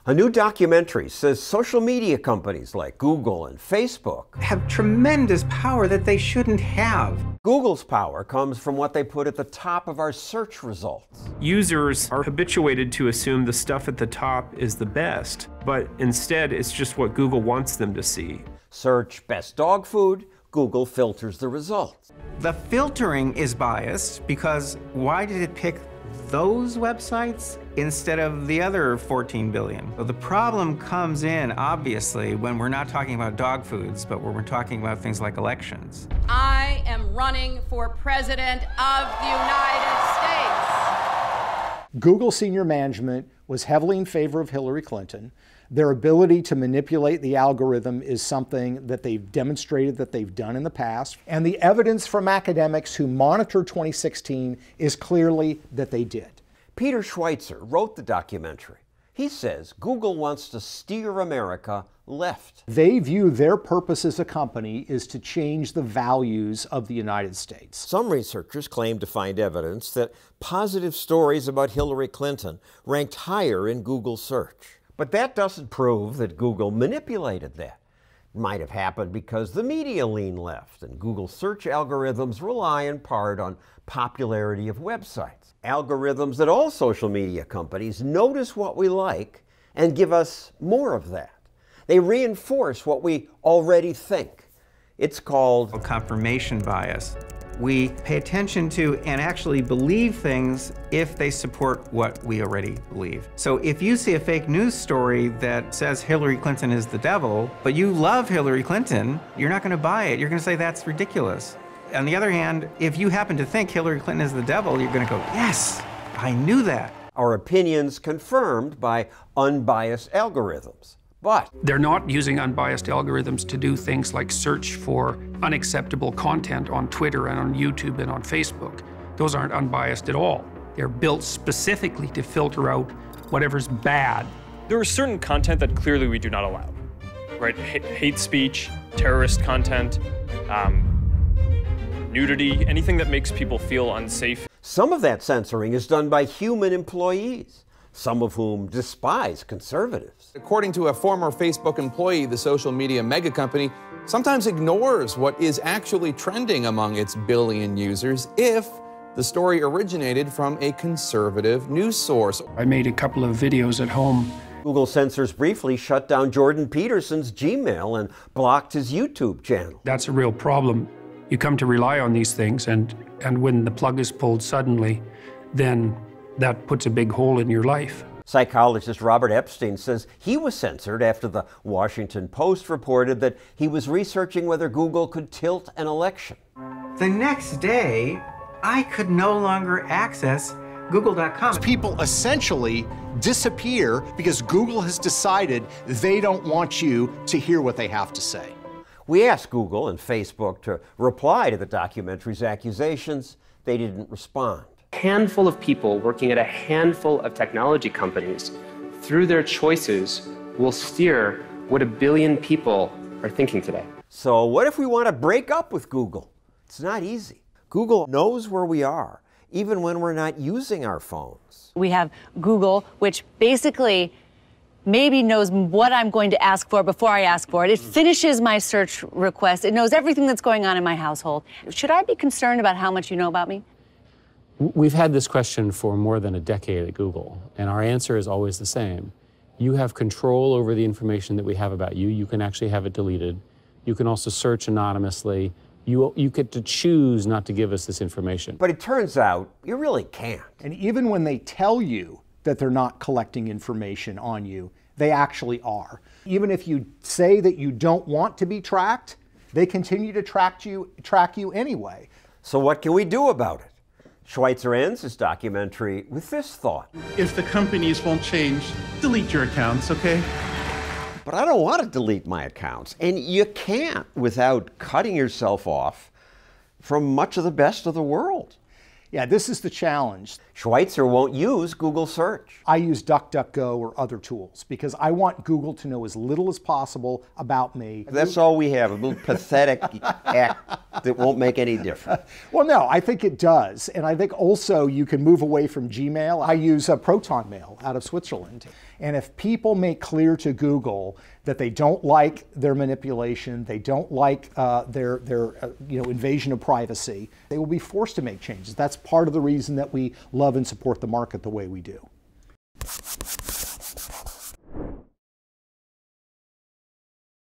A new documentary says social media companies like Google and Facebook have tremendous power that they shouldn't have. Google's power comes from what they put at the top of our search results. Users are habituated to assume the stuff at the top is the best, but instead it's just what Google wants them to see. Search best dog food, Google filters the results. The filtering is biased because why did it pick those websites instead of the other 14 billion? So the problem comes in, obviously, when we're not talking about dog foods, but when we're talking about things like elections. I am running for President of the United States. Google senior management was heavily in favor of Hillary Clinton. Their ability to manipulate the algorithm is something that they've demonstrated that they've done in the past. And the evidence from academics who monitored 2016 is clearly that they did. Peter Schweizer wrote the documentary. He says Google wants to steer America left. They view their purpose as a company is to change the values of the United States. Some researchers claim to find evidence that positive stories about Hillary Clinton ranked higher in Google search. But that doesn't prove that Google manipulated that. It might have happened because the media leaned left, and Google search algorithms rely in part on popularity of websites. Algorithms that all social media companies notice what we like and give us more of that. They reinforce what we already think. It's called confirmation bias. We pay attention to and actually believe things if they support what we already believe. So if you see a fake news story that says Hillary Clinton is the devil, but you love Hillary Clinton, you're not going to buy it. You're going to say that's ridiculous. On the other hand, if you happen to think Hillary Clinton is the devil, you're going to go, yes, I knew that. Our opinions confirmed by unbiased algorithms. But they're not using unbiased algorithms to do things like search for unacceptable content on Twitter and on YouTube and on Facebook. Those aren't unbiased at all. They're built specifically to filter out whatever's bad. There is certain content that clearly we do not allow, right? Hate speech, terrorist content, nudity, anything that makes people feel unsafe. Some of that censoring is done by human employees, some of whom despise conservatives. According to a former Facebook employee, the social media mega company sometimes ignores what is actually trending among its billion users if the story originated from a conservative news source. I made a couple of videos at home. Google censors briefly shut down Jordan Peterson's Gmail and blocked his YouTube channel. That's a real problem. You come to rely on these things, and when the plug is pulled suddenly, then that puts a big hole in your life. Psychologist Robert Epstein says he was censored after the Washington Post reported that he was researching whether Google could tilt an election. The next day, I could no longer access Google.com. People essentially disappear because Google has decided they don't want you to hear what they have to say. We asked Google and Facebook to reply to the documentary's accusations. They didn't respond. Handful of people working at a handful of technology companies, through their choices, will steer what a billion people are thinking today. So what if we want to break up with Google? It's not easy. Google knows where we are, even when we're not using our phones. We have Google, which basically maybe knows what I'm going to ask for before I ask for it. It finishes my search request. It knows everything that's going on in my household. Should I be concerned about how much you know about me? We've had this question for more than a decade at Google, and our answer is always the same. You have control over the information that we have about you. You can actually have it deleted. You can also search anonymously. You get to choose not to give us this information. But it turns out you really can't. And even when they tell you that they're not collecting information on you, they actually are. Even if you say that you don't want to be tracked, they continue to track you anyway. So what can we do about it? Schweizer ends his documentary with this thought. If the companies won't change, delete your accounts, okay? But I don't want to delete my accounts. And you can't without cutting yourself off from much of the best of the world. Yeah, this is the challenge. Schweizer won't use Google search. I use DuckDuckGo or other tools because I want Google to know as little as possible about me. That's all we have, a little pathetic act that won't make any difference. Well, no, I think it does. And I think also you can move away from Gmail. I use Proton Mail out of Switzerland. And if people make clear to Google that they don't like their manipulation, they don't like their invasion of privacy, they will be forced to make changes. That's part of the reason that we love and support the market the way we do.